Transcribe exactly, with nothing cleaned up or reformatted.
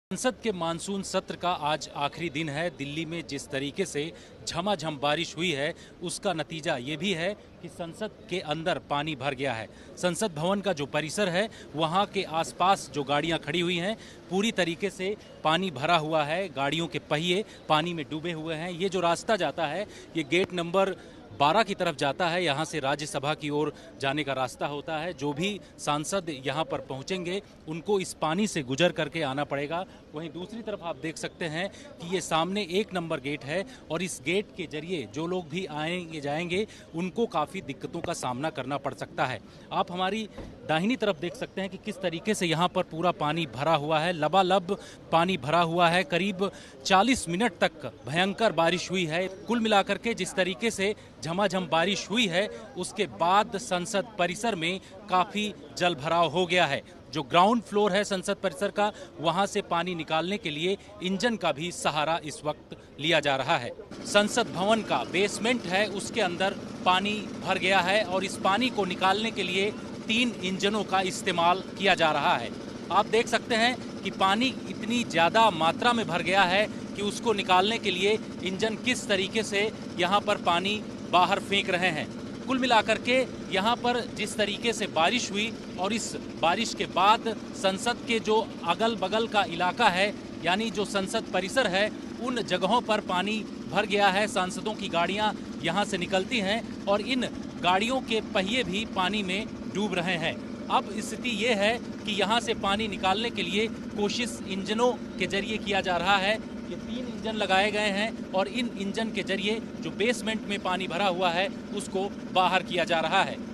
संसद के मानसून सत्र का आज आखिरी दिन है। दिल्ली में जिस तरीके से झमाझम बारिश हुई है उसका नतीजा ये भी है कि संसद के अंदर पानी भर गया है। संसद भवन का जो परिसर है वहाँ के आसपास जो गाड़ियाँ खड़ी हुई हैं पूरी तरीके से पानी भरा हुआ है। गाड़ियों के पहिए पानी में डूबे हुए हैं। ये जो रास्ता जाता है ये गेट नंबर बारह की तरफ जाता है। यहाँ से राज्यसभा की ओर जाने का रास्ता होता है। जो भी सांसद यहाँ पर पहुँचेंगे उनको इस पानी से गुजर करके आना पड़ेगा। वहीं दूसरी तरफ आप देख सकते हैं कि ये सामने एक नंबर गेट है और इस गेट के जरिए जो लोग भी आएंगे जाएंगे उनको काफ़ी दिक्कतों का सामना करना पड़ सकता है। आप हमारी दाहिनी तरफ देख सकते हैं कि किस तरीके से यहाँ पर पूरा पानी भरा हुआ है। लबालब पानी भरा हुआ है। करीब चालीस मिनट तक भयंकर बारिश हुई है। कुल मिलाकर के जिस तरीके से झमाझम बारिश हुई है उसके बाद संसद परिसर में काफ़ी जल भराव हो गया है। जो ग्राउंड फ्लोर है संसद परिसर का वहां से पानी निकालने के लिए इंजन का भी सहारा इस वक्त लिया जा रहा है। संसद भवन का बेसमेंट है उसके अंदर पानी भर गया है और इस पानी को निकालने के लिए तीन इंजनों का इस्तेमाल किया जा रहा है। आप देख सकते हैं कि पानी इतनी ज़्यादा मात्रा में भर गया है कि उसको निकालने के लिए इंजन किस तरीके से यहाँ पर पानी बाहर फेंक रहे हैं। कुल मिलाकर के यहाँ पर जिस तरीके से बारिश हुई और इस बारिश के बाद संसद के जो अगल बगल का इलाका है यानी जो संसद परिसर है उन जगहों पर पानी भर गया है। सांसदों की गाड़ियाँ यहाँ से निकलती हैं और इन गाड़ियों के पहिए भी पानी में डूब रहे हैं। अब स्थिति ये है कि यहाँ से पानी निकालने के लिए कोशिश इंजनों के जरिए किया जा रहा है। ये तीन इंजन लगाए गए हैं और इन इंजन के जरिए जो बेसमेंट में पानी भरा हुआ है उसको बाहर किया जा रहा है।